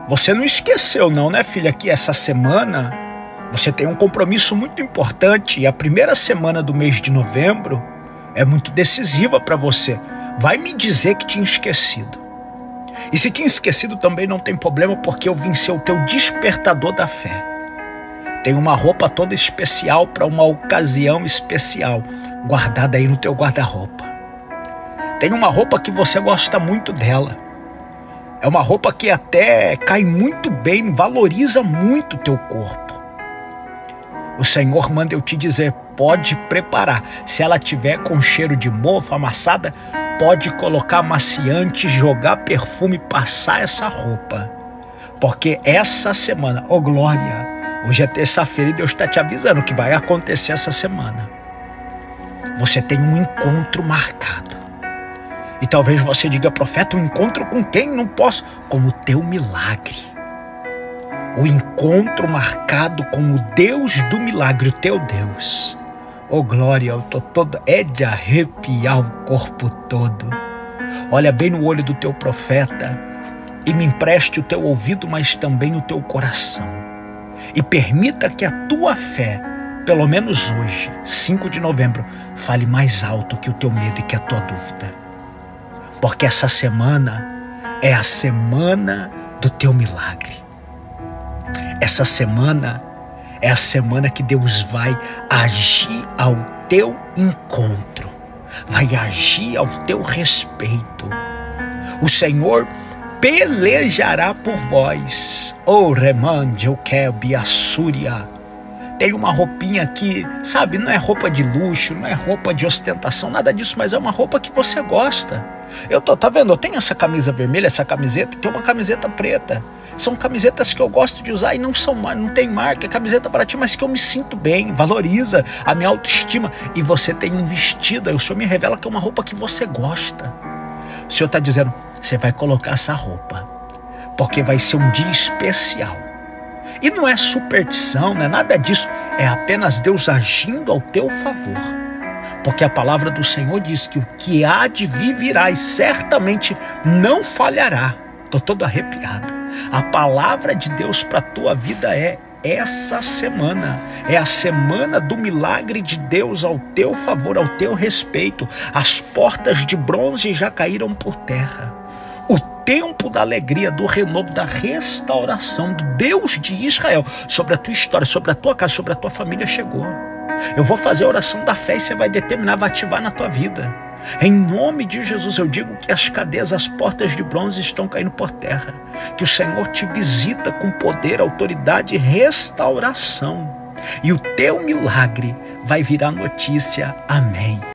Você não esqueceu não, né, filha, que essa semana você tem um compromisso muito importante e a primeira semana do mês de novembro é muito decisiva para você. Vai me dizer que tinha esquecido. E se tinha esquecido também não tem problema, porque eu vim ser o teu despertador da fé. Tem uma roupa toda especial para uma ocasião especial, guardada aí no teu guarda-roupa. Tem uma roupa que você gosta muito dela. É uma roupa que até cai muito bem, valoriza muito o teu corpo. O Senhor manda eu te dizer, pode preparar. Se ela tiver com cheiro de mofo, amassada, pode colocar amaciante, jogar perfume, passar essa roupa. Porque essa semana, ô glória, hoje é terça-feira e Deus está te avisando o que vai acontecer essa semana. Você tem um encontro marcado. E talvez você diga, profeta, um encontro com quem? Não posso. Com o teu milagre. O encontro marcado com o Deus do milagre, o teu Deus. Oh glória, eu tô todo, é de arrepiar o corpo todo. Olha bem no olho do teu profeta e me empreste o teu ouvido, mas também o teu coração. E permita que a tua fé, pelo menos hoje, 5 de novembro, fale mais alto que o teu medo e que a tua dúvida. Porque essa semana é a semana do teu milagre. Essa semana é a semana que Deus vai agir ao teu encontro. Vai agir ao teu respeito. O Senhor pelejará por vós. Oh, remande, eu quero biassúria. Tem uma roupinha aqui, sabe, não é roupa de luxo, não é roupa de ostentação, nada disso, mas é uma roupa que você gosta. Tá vendo? Eu tenho essa camisa vermelha, essa camiseta, tem uma camiseta preta. São camisetas que eu gosto de usar e não tem marca, é camiseta para ti, mas que eu me sinto bem, valoriza a minha autoestima. E você tem um vestido, aí o Senhor me revela que é uma roupa que você gosta. O Senhor está dizendo, você vai colocar essa roupa, porque vai ser um dia especial. E não é superstição, não é nada disso, é apenas Deus agindo ao teu favor. Porque a palavra do Senhor diz que o que há de vir virá e certamente não falhará. Estou todo arrepiado. A palavra de Deus para a tua vida é essa semana. É a semana do milagre de Deus ao teu favor, ao teu respeito. As portas de bronze já caíram por terra. O tempo da alegria, do renovo, da restauração do Deus de Israel sobre a tua história, sobre a tua casa, sobre a tua família chegou. Eu vou fazer a oração da fé e você vai determinar, vai ativar na tua vida. Em nome de Jesus eu digo que as cadeias, as portas de bronze estão caindo por terra. Que o Senhor te visita com poder, autoridade e restauração. E o teu milagre vai virar notícia. Amém.